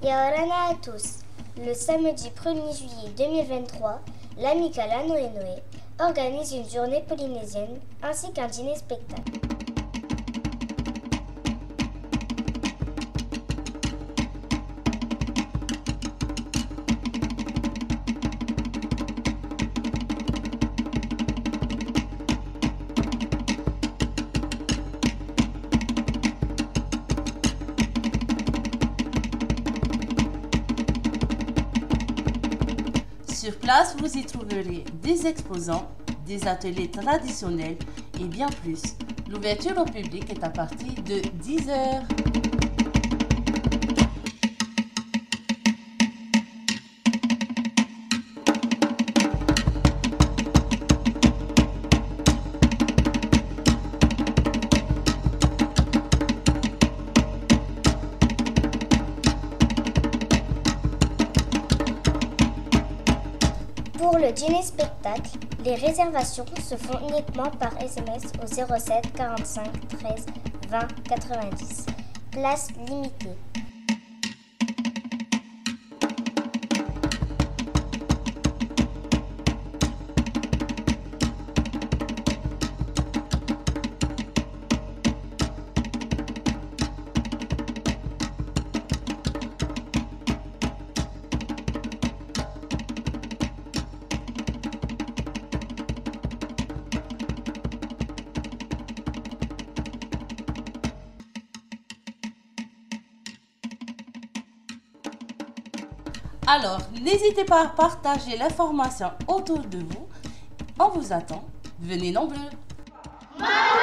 Yaorana à tous. Le samedi 1er juillet 2023, l'amicale Noé Noé organise une journée polynésienne ainsi qu'un dîner-spectacle. Sur place, vous y trouverez des exposants, des ateliers traditionnels et bien plus. L'ouverture au public est à partir de 10 h. Pour le dîner-spectacle, les réservations se font uniquement par SMS au 07 45 13 20 90. Place limitée. Alors, n'hésitez pas à partager l'information autour de vous. On vous attend. Venez nombreux.